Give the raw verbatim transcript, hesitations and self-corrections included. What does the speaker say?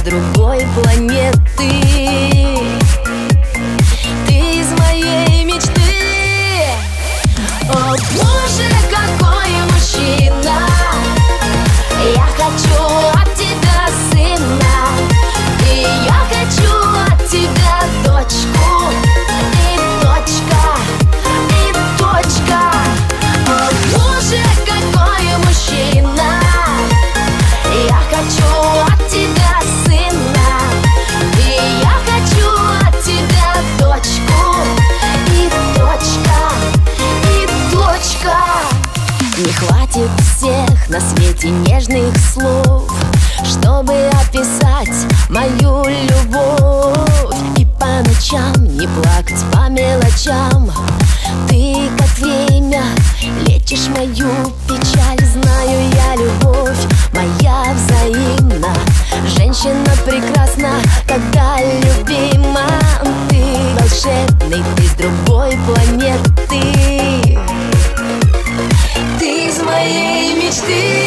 другой планеты. Ты из моей мечты. О боже, какой мужчина! Я хочу от тебя сына, и я хочу от тебя дочку. И точка, и точка. О боже, какой мужчина! Я хочу от тебя сына, и я хочу от тебя дочку. И точка, и точка. Не хватит всех на свете нежных слов, чтобы описать мою любовь. И по ночам не плакать по мелочам. Ты, как время, лечишь мою печаль. Знаю я, любовь моя взаимна. Женщина прекрасна, когда любима. Ты волшебный, ты с другой планеты. Ты из моей мечты.